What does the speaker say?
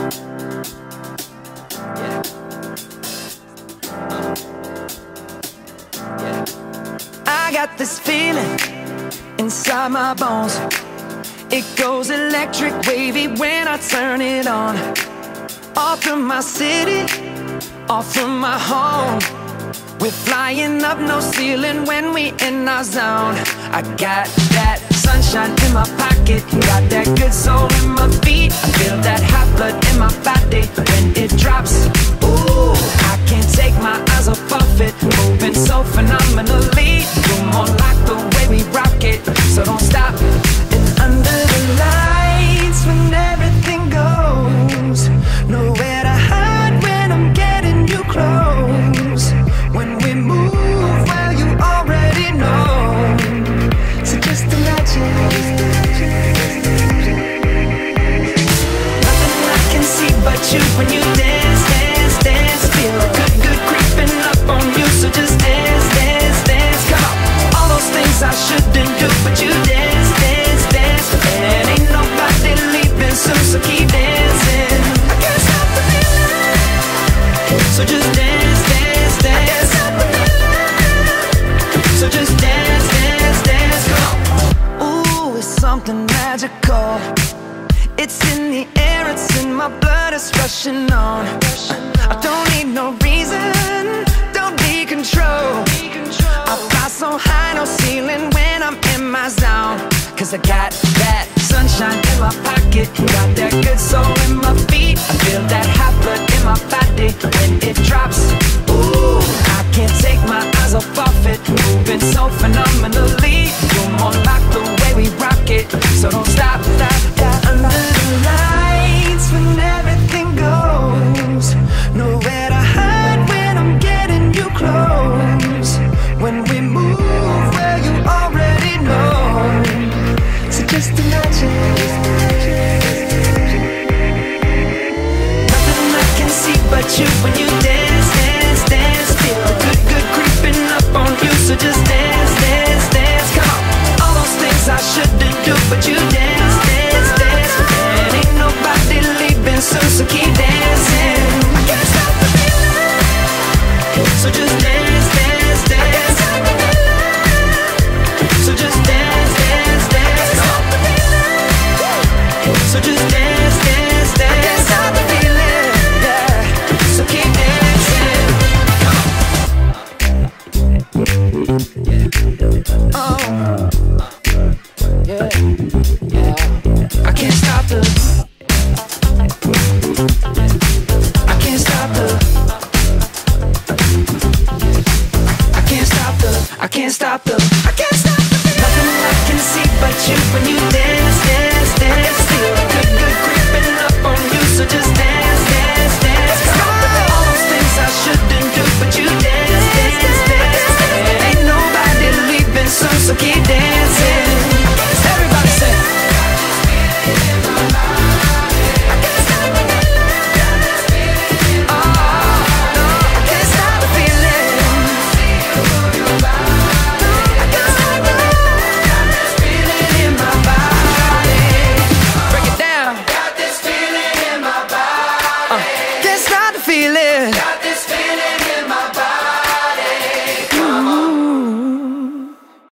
I got this feeling inside my bones. It goes electric wavy when I turn it on. Off from my city, off from my home. We're flying up, no ceiling when we in our zone. I got that sunshine in my pocket, got that good soul in my feet. I feel that hot blood in my body when it drops. Ooh, I can't take my eyes off of it, moving so phenomenally. You're more like the way we rock it, so don't stop. And under the lights, when everything goes, nowhere to hide when I'm getting you close. When we move, well, you already know. So just imagine. Nothing I can see but you when you dance, dance, dance. Feel good, good creeping up on you. So just dance, dance, dance. Come on. All those things I shouldn't do, but you dance, dance, dance. And ain't nobody leaving soon, so keep dancing. I can't stop the feeling. So just dance, dance, dance. So just dance, dance, dance, come on. Ooh, it's something magical. It's in the air, it's in my blood, it's rushing on. I don't need no reason, don't need control. I fly so high, no ceiling when I'm in my zone. Cause I got that sunshine in my pocket, got that good soul